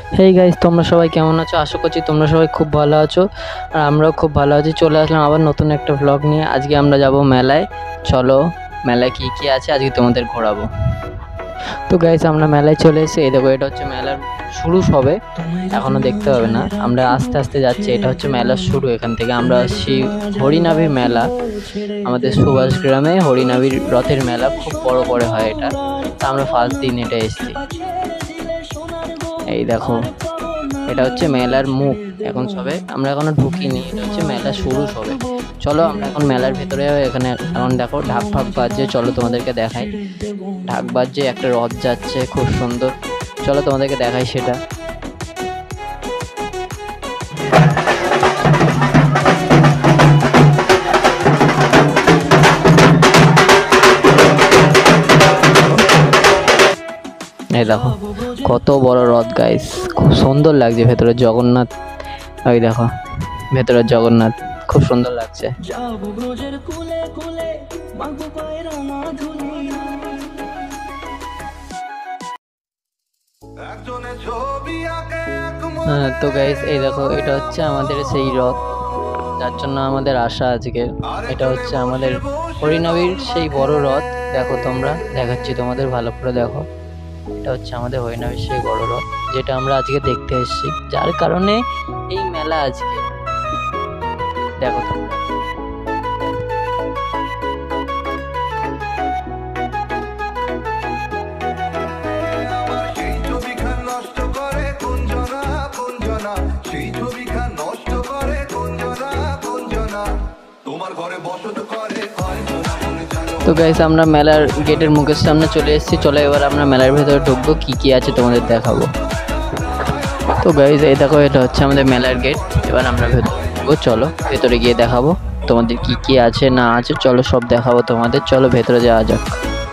Hey guys, তোমরা সবাই কেমন আছো? আশা করছি তোমরা সবাই খুব ভালো আছো আর আমরাও খুব ভালো আছি। চলে আসলাম আবার নতুন একটা ভ্লগ নিয়ে। আজকে আমরা যাব মেলায়। চলো মেলায় কি কি আছে আজকে তোমাদের ঘোরাবো। তো গাইস আমরা মেলায় চলে এসেছি। এই দেখো, এটা হচ্ছে মেলার শুরু সবে, এখনো দেখতে হবে না, আমরা আস্তে আস্তে যাচ্ছি। এটা হচ্ছে মেলার শুরু। এখান থেকে আমরা আসছি হরিনাভির মেলা। আমাদের সুভাষ গ্রামে হরিনাভির রথের মেলা খুব বড় করে হয় এটা। তা আমরা ফার্স্ট দিন এটা এসেছি। এই দেখো, এটা হচ্ছে মেলার মুখ। এখন সবে আমরা এখনো ঢুকিনি, এটা হচ্ছে মেলা শুরু সবে। চলো আমরা এখন মেলার ভেতরে। এখানে এখন দেখো ঢাক ফাক বাজছে, চলো তোমাদেরকে দেখাই। ঢাক বাজছে, একটা রথ যাচ্ছে খুব সুন্দর। চলো তোমাদেরকে দেখাই সেটা। এই দেখো কত বড় রথ গাইস, খুব সুন্দর লাগছে। ভেতরে জগন্নাথ, ওই দেখো ভেতরে জগন্নাথ, খুব সুন্দর লাগছে। তো গাইস এই দেখো, এটা হচ্ছে আমাদের সেই রথ যার জন্য আমাদের আশা আজকে। এটা হচ্ছে আমাদের হরিনাভির সেই বড় রথ। দেখো তোমরা, দেখাচ্ছি তোমাদের ভালো করে দেখো। এটা হচ্ছে আমাদের হরিনাভির সেই বড় রথ, যেটা আমরা আজকে দেখতে এসেছি, যার কারণে এই মেলা আজকে। দেখো তোমরা, তো গাইস আমরা মেলার গেটের মুখের সামনে চলে এসেছি। চলো এবার আমরা মেলার ভেতরে ঢুকবো, কি কি আছে তোমাদের দেখাবো। তো গাইস এই দেখো, এটা হচ্ছে আমাদের মেলার গেট। এবার আমরা ভেতরে ঢুকবো, চলো ভেতরে গিয়ে দেখাবো তোমাদের কি কি আছে না আছে। চলো সব দেখাবো তোমাদের, চলো ভেতরে যাওয়া যাক।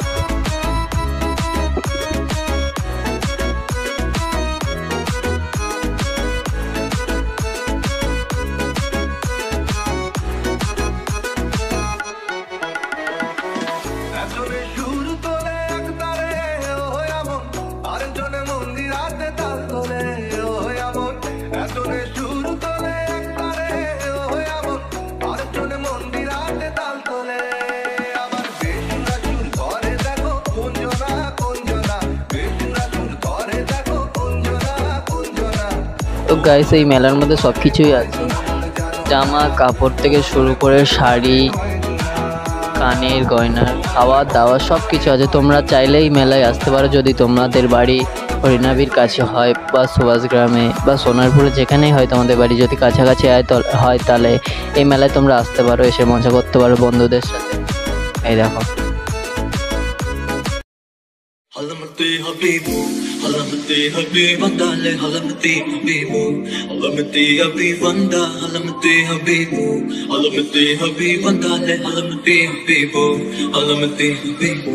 তো গাইস এই মেলার মধ্যে সব কিছুই আছে, জামা কাপড় থেকে শুরু করে শাড়ি, কানের গয়না, খাওয়া দাওয়া সব কিছু আছে। তোমরা চাইলেই মেলায় আসতে পারো, যদি তোমাদের বাড়ি হরিনাভির কাছে হয় বা সুভাষ গ্রামে বা সোনারপুরে, যেখানেই হয় তোমাদের বাড়ি, যদি কাছাকাছি হয় তাহলে এই মেলায় তোমরা আসতে পারো, এসে মজা করতে পারো বন্ধুদের সাথে। এই দেখো, Halamati Habibu, Halamati Habibandale, Halamati Habibu, Halamati Habibanda, Halamati Habibu, Halamati Habibandale, Halamati Habibu, Halamati Habibu.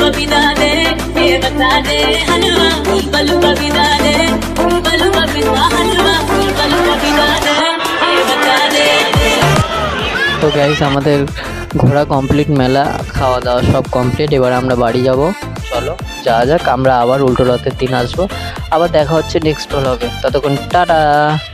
बबिदा दे ये बता दे हलवा बलू बबिदा दे बलू बबिदा हलवा बलू बबिदा दे ये बता दे। তো গাইস আমাদের ঘোরা কমপ্লিট, মেলা খাওয়া দাওয়া সব কমপ্লিট। এবার আমরা বাড়ি যাব, চলো যাওয়া যাক। আমরা আবার উল্টো রথের দিন আসবো, আবার দেখা হচ্ছে নেক্সট ব্লগে। ততক্ষণ টাটা।